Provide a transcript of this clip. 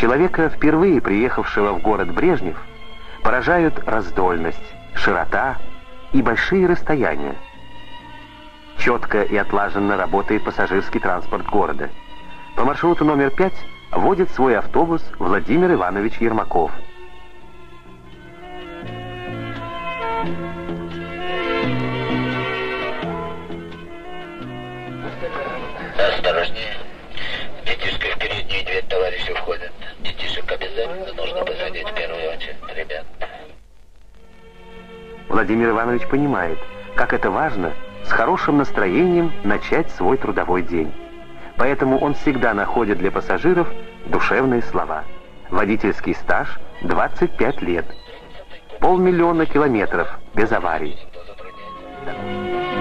Человека, впервые приехавшего в город Брежнев, поражают раздольность, широта и большие расстояния. Четко и отлаженно работает пассажирский транспорт города. По маршруту номер 5 водит свой автобус Владимир Иванович Ермаков. Осторожнее. Детишки в переднюю дверь, товарищи входят. Детишек обязательно нужно посадить в первую очередь, ребят. Владимир Иванович понимает, как это важно с хорошим настроением начать свой трудовой день. Поэтому он всегда находит для пассажиров душевные слова. Водительский стаж 25 лет. 500 000 километров без аварий.